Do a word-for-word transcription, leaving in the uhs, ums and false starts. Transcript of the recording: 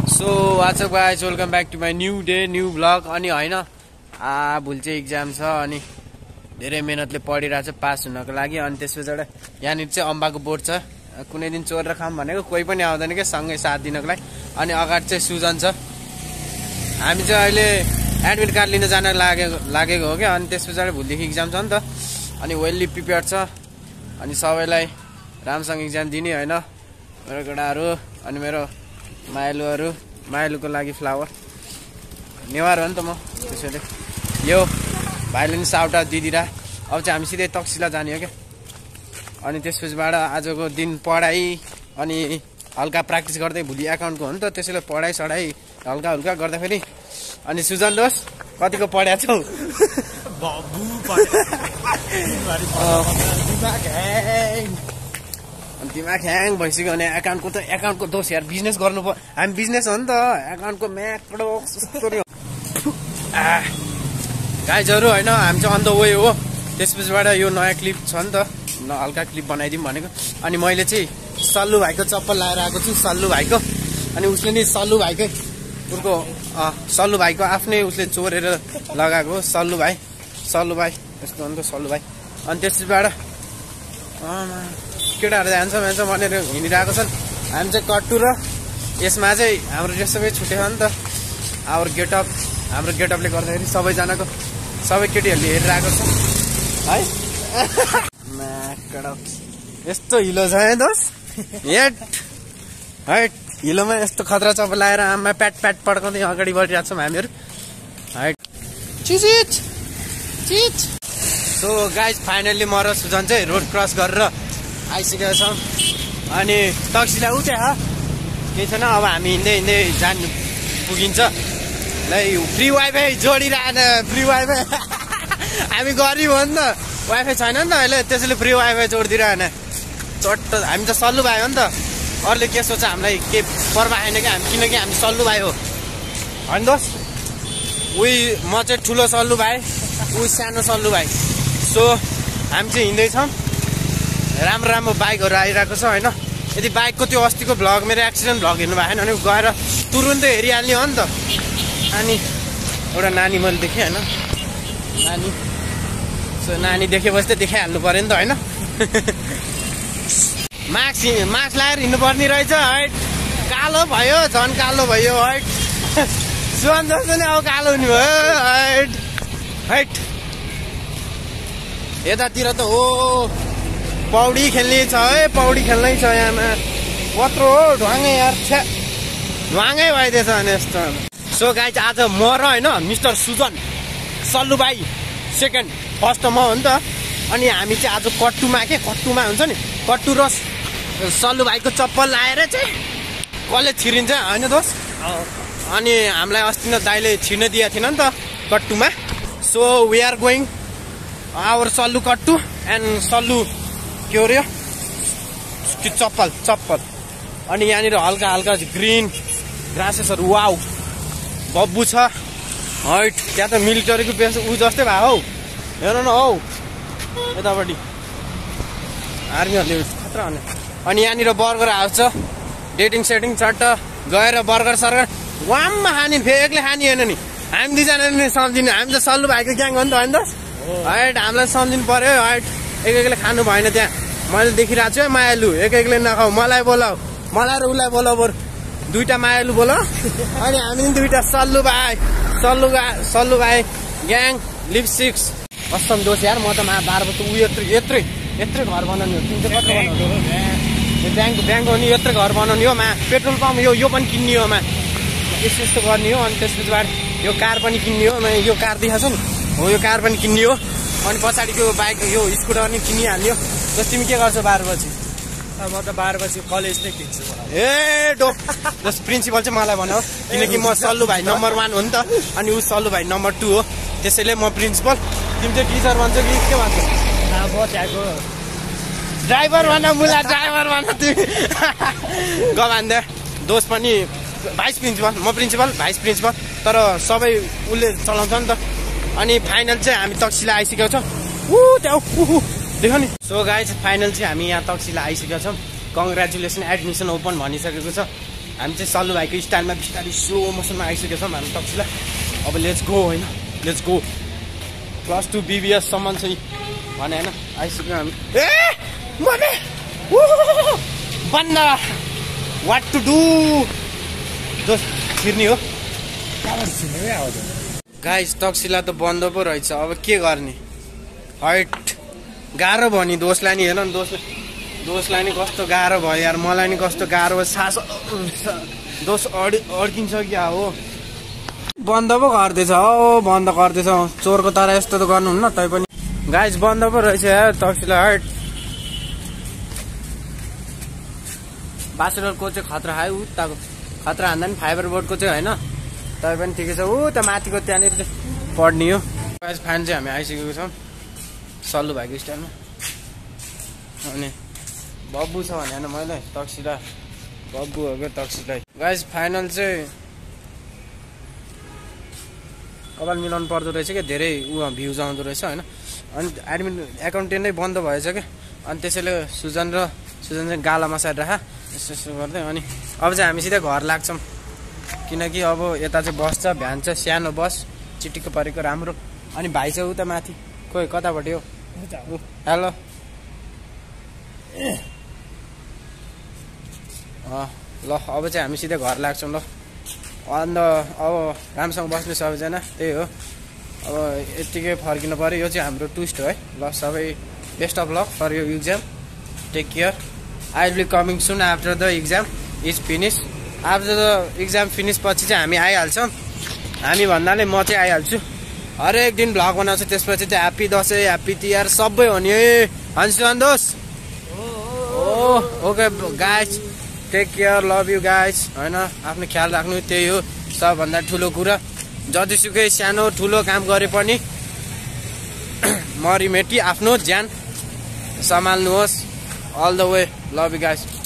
So what's up guys, welcome back to my new day new vlog. अनि होइन आ भोलि चाहिँ इक्जाम छ अनि धेरै मेहनतले पढिरहेको छ पास हुनको लागि। अनि त्यसपछि यहाँनिर चाहिँ अम्बाको बोर्ड छ, कुनै दिन चोरेर खाऊँ भनेको कोही पनि आउँदैन क्या सँगै साथ दिनको लागि। अनि अगाडि चाहिँ सुजन छ, हामी चाहिँ अहिले एडमिट कार्ड लिन जान लागेको लागेको हो क्या। अनि त्यस पछाडि भोलिदेखि इक्जाम छ नि त, अनि वेल्ली प्रिपेयर छ। अनि सबैलाई राम्रोसँग इक्जाम दिने होइन मेरो केटाहरू। अनि मेरो माइलुहरू, माइलुको लागि फ्लावर नेवार हो नि त म, त्यसैले यो भाइले नि साउटा दिदिरा। अब चाहिँ हामी सिधै तकसिला जाने हो क्या। अनि त्यसपछिबाट आजको दिन पढाइ अनि हल्का प्र्याक्टिस गर्दै, भोलि एकाउन्टको हो नि त त्यसैले पढाइ सढाइ हल्का हल्का गर्दाखेरि। अनि सुजन दोष कतिको पढ्या छौ? अनि दिमाग ह्याङ भइसक्यो। भने एकाउन्टको त एकाउन्टको दोष यार, बिजनेस गर्नु पर्यो, हामी बिजनेस हो नि त। एकाउन्टको म्याक्रो गाइजहरू होइन, हामी चाहिँ अन द वे हो। त्यसपछिबाट यो नयाँ क्लिप छ नि त, हल्का क्लिप बनाइदिउँ भनेको। अनि मैले चाहिँ सल्लु भाइको चप्पल लाएर आएको छु, सल्लु भाइको। अनि उसले नि सल्लु भाइकै उसको सल्लु भाइको आफ्नै उसले चोरेर लगाएको हो। सल्लु भाइ सल्लु भाइ यस्तो हो नि त सल्लु भाइ। अनि त्यसबाट केटाहरू जान्छ जान्छ भनेर हिँडिरहेको छन्। हामी चाहिँ कट्टु र यसमा चाहिँ हाम्रो ड्रेस सबै छुट्यो नि त। आवर गेटअप, हाम्रो गेटअपले गर्दाखेरि सबैजनाको सबै केटीहरूले हेरिरहेको छ है। यस्तो हिलो छ है दोष, हेट हैट हिलोमा यस्तो खतरा चप्पल लाएर आमा प्याट प्याट पड्काउँदै अगाडि बढिरहेको छौँ हामीहरू हैट चिचिच चिच। सो गाइज फाइनल्ली म र सुजन चाहिँ रोड क्रस गरेर आइसकेका छौँ। अनि तक्सिला उठे ह केही छैन, अब हामी हिँड्दै हिँड्दै जानु पुगिन्छ। ल फ्री वाइफाई जोडिरहन, फ्री वाइफाई हामी गरिब हो नि त, वाइफाई छैन नि त अहिले, त्यसैले फ्री वाइफाई जोडिदिरहन चट्ट। हामी त सल्लु भाइ हो नि त, अरूले के सोच्छ हामीलाई के पर्वा आएन क्या हामी, किनकि हामी सल्लु भाइ हो होइन दोस्। उही म चाहिँ ठुलो सल्लु भाइ, उही सानो सल्लु भाइ। सो हामी चाहिँ हिँड्दैछौँ, राम्रो राम्रो बाइकहरू आइरहेको छ होइन। यदि बाइकको त्यो अस्तिको भ्लग मेरो एक्सिडेन्ट भ्लग हेर्नु भएको छैन भने गएर तुरुन्तै हेरिहाल्ने हो नि त। अनि एउटा नानी मैले देखेँ होइन, नानी। सो नानी देखेपछि त देखाइहाल्नु पऱ्यो नि त होइन। मास्क मास्क लगाएर हिँड्नुपर्ने रहेछ है। कालो भयो, झन् कालो भयो है। सुन जस्तो नि अब कालो हुने भयो हैट हैट। यतातिर त हो पौडी खेल्ने छ है, पौडी खेल्नै छ यहाँमा। कत्रो हो ढुवाङ्गै यार, छ्या ढुवाङ्गै भइदिएछ भने यस्तो। सो गाइज आज म र होइन मिस्टर सुजन सल्लु भाइ सेकेन्ड, फर्स्ट त म हो नि त। अनि हामी चाहिँ आज कट्टुमा के कट्टुमा हुन्छ नि, कट्टु र सल्लु भाइको चप्पल लाएर चाहिँ कसले छिरिन्छ होइन दोष। अनि हामीलाई अस्ति न दाइले छिर्न दिएको थिएन नि त कट्टुमा। So we are going our सल्लु कट्टु एन्ड सल्लु के हो रे कि चप्पल चप्पल। अनि यहाँनिर हल्का हल्का ग्रिन ग्रासेसहरू वाउ बब्बु छ हैट। त्यहाँ त मिलिटरीको बेस ऊ जस्तै भयो हौ, हेर न हौ यतापट्टि आर्मीहरूले खतरा भने। अनि यहाँनिर बर्गर हाउस छ, डेटिङ सेटिङ चट्ट गएर बर्गर सर्गर वाममा खाने, फेरि एक्लै खाने होइन नि, हामी दुईजनाले नि सम्झिनु। हामी त सल्लु भाइको ग्याङ हो नि त होइन त हैट, हामीलाई सम्झिनु पर्यो हैट। एक एक्लै खानु भएन त्यहाँ, मैले देखिरहेको छु है मायालु, एक एक्लै नखाऊ, मलाई बोलाऊ, मलाई र उसलाई बोलाऊ, बरु दुईवटा मायालु बोलाऊ। अनि हामी नि दुईवटा सल्लु भाइ सल्लु सल्लु भाइ ग्याङ लिपस्टिक्स। कसम दोष यार, म त मा बाह्र बजी ऊ यत्रो यत्रै यत्रै घर बनाउने हो। तिन चाहिँ कत्रो बनाउने हो? ब्याङ्क ब्याङ्क हो नि, यत्रो घर बनाउने हो। मा पेट्रोल पम्प यो यो पनि किन्ने हो, मा यस्तो यस्तो गर्ने हो। अनि त्यसपछिबाट यो कार पनि किन्ने हो, मा यो कार देखाएको छ नि हो, यो कार पनि किन्ने हो। अनि पछाडिको बाइक यो स्कुटर पनि किनिहाल्यो। जस तिमी के गर्छौ बाह्र बजी? म त बाह्र बजी कलेज नै किन्छु। ए डो जस प्रिन्सिपल चाहिँ मलाई भन्यो, किनकि म सल्लु भाइ नम्बर वान हो नि त, अनि ऊ सल्लु भाइ नम्बर टू हो, त्यसैले म प्रिन्सिपल। तिमी चाहिँ टिचर भन्छौ कि के भन्छौ? अब त्यहाँको ड्राइभर भन, मुला ड्राइभर भन तिमी। ग भन्दा दोष पनि भाइस प्रिन्सिपल, म प्रिन्सिपल भाइस प्रिन्सिपल, तर सबै उसले चलाउँछ नि त। अनि फाइनल चाहिँ हामी तक्सिला आइसकेको छौँ। ऊ त्यहाँ देख नि। सो गाइज फाइनल चाहिँ हामी यहाँ तक्सिला आइसकेका छौँ। कङ्ग्रेचुलेसन एडमिसन ओपन भनिसकेको छ। हामी चाहिँ सल्लु भाइको स्टाइलमा बिस्तारै स्लो मोसनमा आइसकेको छौँ हामी तक्सिला। अब लेट्स गो होइन, लेट्स गो क्लास टू बिबिएससम्म चाहिँ भने होइन आइसक्यो हामी। ए मने बन्द वाट टु डु दोस्त छिर्ने हो गाइस। तक्सिला त बन्द पो रहेछ, अब के गर्ने। हाइट गाह्रो भयो नि दोषलाई नि, हेर न दोष दोषलाई नि कस्तो गाह्रो भयो यार, मलाई नि कस्तो गाह्रो भयो। सास दोष अडि अड्किन्छ क्या हो। बन्द पो गर्दैछ हो, बन्द गर्दैछ। चोरको तर यस्तो त गर्नुहुन्न तै पनि। गाइस बन्द पो रहेछ यार तक्सिला। हाइट बासेडरको चाहिँ खतरा खायो उताको खतरा हान्दा नि फाइबर बोर्डको चाहिँ होइन, तै पनि ठिकै छ। ऊ त माथिको त्यहाँनिर चाहिँ पढ्ने हो। गाइस फ्यान चाहिँ हामी आइसकेको छौँ सल्लु भाइको स्टाइलमा। अनि बब्बु छ भने होइन मैले तक्सिला बब्बु हो क्या तक्सिला। गाइस फाइनल चाहिँ कपाल मिलाउनु पर्दो रहेछ क्या, धेरै ऊ भ्युज आउँदो रहेछ होइन। अनि एडमिट एकाउन्टेन्ट नै बन्द भएछ क्या, अनि त्यसैले सुजन र सुजन चाहिँ गालामा साइड राखा यस्तो यस्तो गर्दै। अनि अब चाहिँ हामी सिधै घर लाग्छौँ, किनकि अब यता चाहिँ बस छ, भ्यान छ, सानो बस चिटिक्क परेको राम्रो। अनि भाइ छ उता माथि, खोइ कतापट्टि हो। हेलो ल अब चाहिँ हामी सिधै घर लाग्छौँ ल। अन्त अब राम्रोसँग बस्ने सबैजना, त्यही हो। अब यत्तिकै फर्किनु पऱ्यो। यो चाहिँ हाम्रो ट्विस्ट हो है। ल सबै बेस्ट अफ लक फर यो exam, take care. I will be coming soon after the exam is finish. After the exam finish पछि चाहिँ हामी आइहाल्छौँ। हामी भन्नाले म चाहिँ आइहाल्छु, हरेक दिन भ्लग बनाउँछु। त्यसपछि चाहिँ ह्याप्पी दसैँ ह्याप्पी तिहार सबै हो नि है। हन्सु सन्तोष ओ okay guys, take care, love you guys होइन। आफ्नो ख्याल राख्नु त्यही हो सबभन्दा ठुलो कुरा। जतिसुकै सानो ठुलो काम गरे पनि मरिमेटी आफ्नो ज्यान सम्हाल्नुहोस्। All the way, love you guys.